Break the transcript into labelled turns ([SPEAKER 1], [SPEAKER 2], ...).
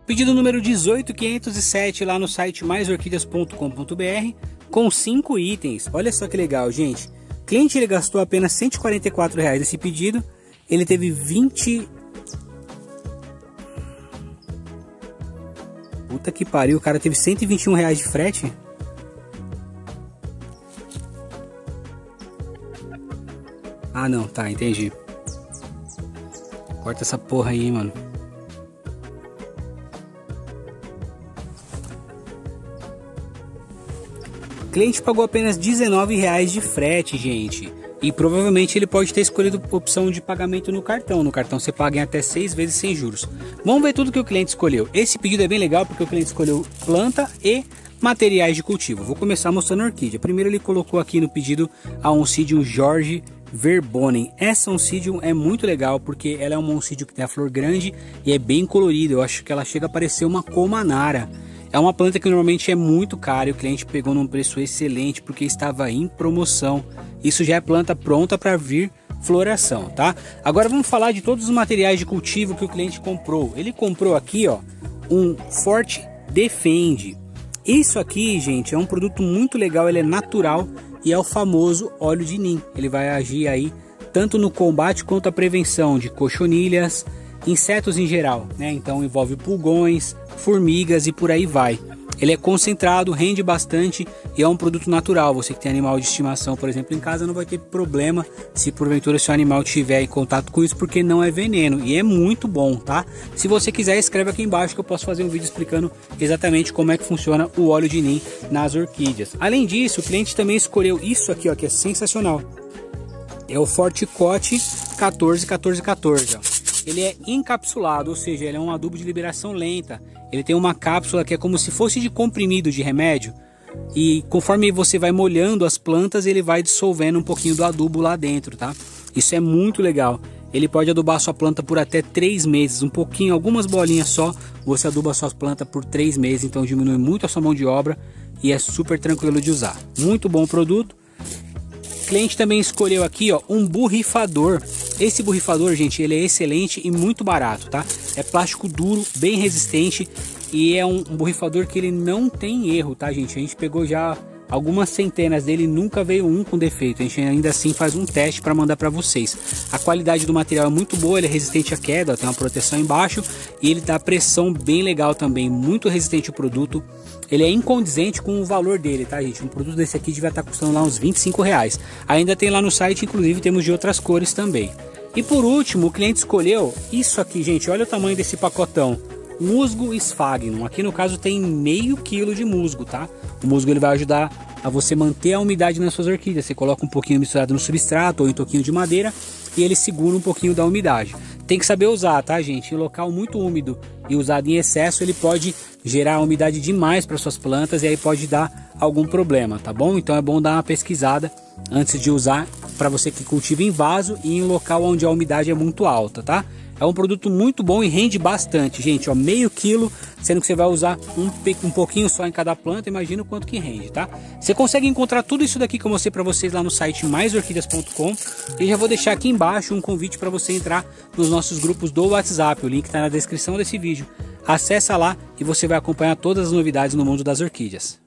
[SPEAKER 1] Pedido número 18507 lá no site maisorquídeas.com.br com 5 itens. Olha só que legal, gente. O cliente ele gastou apenas R$ 144 nesse pedido. Ele teve 20... Puta que pariu, o cara teve R$ 121 de frete. Ah não, tá, entendi. Corta essa porra aí, mano. O cliente pagou apenas R$ 19 de frete, gente. E provavelmente ele pode ter escolhido a opção de pagamento no cartão. No cartão você paga em até 6 vezes sem juros. Vamos ver tudo que o cliente escolheu. Esse pedido é bem legal porque o cliente escolheu planta e materiais de cultivo. Vou começar mostrando a orquídea. Primeiro ele colocou aqui no pedido a Oncidium George Verbonen. Essa Oncidium é muito legal porque ela é uma Oncidium que tem a flor grande e é bem colorida. Eu acho que ela chega a parecer uma Comanara. É uma planta que normalmente é muito cara e o cliente pegou num preço excelente porque estava em promoção. Isso já é planta pronta para vir floração, tá? Agora vamos falar de todos os materiais de cultivo que o cliente comprou. Ele comprou aqui, ó, um Forte Defend. Isso aqui, gente, é um produto muito legal, ele é natural e é o famoso óleo de Neem. Ele vai agir aí tanto no combate quanto a prevenção de cochonilhas, insetos em geral, né? Então envolve pulgões, formigas e por aí vai. Ele é concentrado, rende bastante e é um produto natural. Você que tem animal de estimação, por exemplo, em casa, não vai ter problema se porventura seu animal tiver em contato com isso, porque não é veneno e é muito bom, tá? Se você quiser, escreve aqui embaixo que eu posso fazer um vídeo explicando exatamente como é que funciona o óleo de Neem nas orquídeas. Além disso, o cliente também escolheu isso aqui, ó, que é sensacional. É o Forticote 14-14-14, ó. Ele é encapsulado, ou seja, ele é um adubo de liberação lenta. Ele tem uma cápsula que é como se fosse de comprimido de remédio. E conforme você vai molhando as plantas, ele vai dissolvendo um pouquinho do adubo lá dentro, tá? Isso é muito legal. Ele pode adubar sua planta por até 3 meses, um pouquinho, algumas bolinhas só. Você aduba sua planta por 3 meses, então diminui muito a sua mão de obra e é super tranquilo de usar. Muito bom produto. O cliente também escolheu aqui, ó, um borrifador. Esse borrifador, gente, ele é excelente e muito barato, tá? É plástico duro, bem resistente e é um borrifador que ele não tem erro, tá, gente? A gente pegou já algumas centenas dele e nunca veio um com defeito. A gente ainda assim faz um teste para mandar para vocês. A qualidade do material é muito boa, ele é resistente à queda, ó, tem uma proteção embaixo e ele dá pressão bem legal também, muito resistente o produto. Ele é incondizente com o valor dele, tá, gente? Um produto desse aqui devia estar custando lá uns R$25. Ainda tem lá no site, inclusive temos de outras cores também. E por último, o cliente escolheu isso aqui, gente. Olha o tamanho desse pacotão. Musgo Sphagnum. Aqui no caso tem meio quilo de musgo, tá? O musgo ele vai ajudar a você manter a umidade nas suas orquídeas. Você coloca um pouquinho misturado no substrato ou em toquinho de madeira e ele segura um pouquinho da umidade. Tem que saber usar, tá, gente? Em local muito úmido e usado em excesso, ele pode gerar umidade demais para suas plantas e aí pode dar algum problema, tá bom? Então é bom dar uma pesquisada antes de usar para você que cultiva em vaso e em local onde a umidade é muito alta, tá? É um produto muito bom e rende bastante, gente, ó, meio quilo, sendo que você vai usar um pouquinho só em cada planta, imagina o quanto que rende, tá? Você consegue encontrar tudo isso daqui que eu mostrei para vocês lá no site maisorquídeas.com e já vou deixar aqui embaixo um convite para você entrar nos nossos grupos do WhatsApp, o link está na descrição desse vídeo. Acessa lá e você vai acompanhar todas as novidades no mundo das orquídeas.